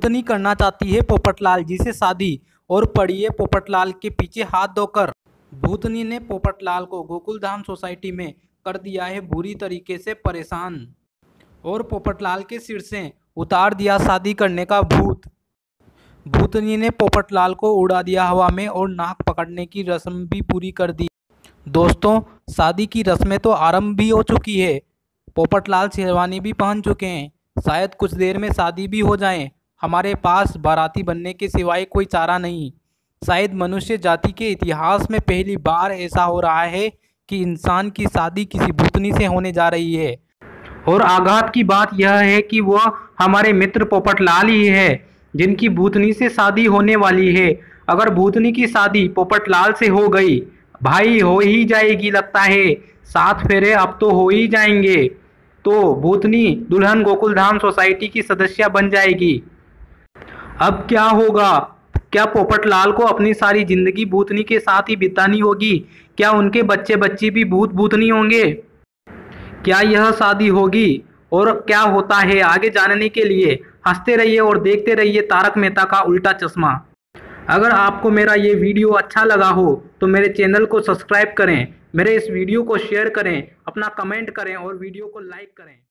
भूतनी करना चाहती है पोपटलाल जी से शादी और पड़ी है पोपटलाल के पीछे हाथ धोकर। भूतनी ने पोपटलाल को गोकुलधाम सोसाइटी में कर दिया है बुरी तरीके से परेशान और पोपटलाल के सिर से उतार दिया शादी करने का भूत। भूतनी ने पोपटलाल को उड़ा दिया हवा में और नाक पकड़ने की रस्म भी पूरी कर दी। दोस्तों, शादी की रस्में तो आरंभ भी हो चुकी है। पोपटलाल शेरवानी भी पहन चुके हैं। शायद कुछ देर में शादी भी हो जाए। हमारे पास बाराती बनने के सिवाय कोई चारा नहीं। शायद मनुष्य जाति के इतिहास में पहली बार ऐसा हो रहा है कि इंसान की शादी किसी भूतनी से होने जा रही है। और आघात की बात यह है कि वह हमारे मित्र पोपटलाल ही है जिनकी भूतनी से शादी होने वाली है। अगर भूतनी की शादी पोपटलाल से हो गई, भाई हो ही जाएगी लगता है। 7 फेरे अब तो हो ही जाएंगे। तो भूतनी दुल्हन गोकुलधाम सोसाइटी की सदस्य बन जाएगी। अब क्या होगा? क्या पोपटलाल को अपनी सारी जिंदगी भूतनी के साथ ही बितानी होगी? क्या उनके बच्चे बच्ची भी भूतनी होंगे? क्या यह शादी होगी और क्या होता है आगे जानने के लिए हंसते रहिए और देखते रहिए तारक मेहता का उल्टा चश्मा। अगर आपको मेरा ये वीडियो अच्छा लगा हो तो मेरे चैनल को सब्सक्राइब करें, मेरे इस वीडियो को शेयर करें, अपना कमेंट करें और वीडियो को लाइक करें।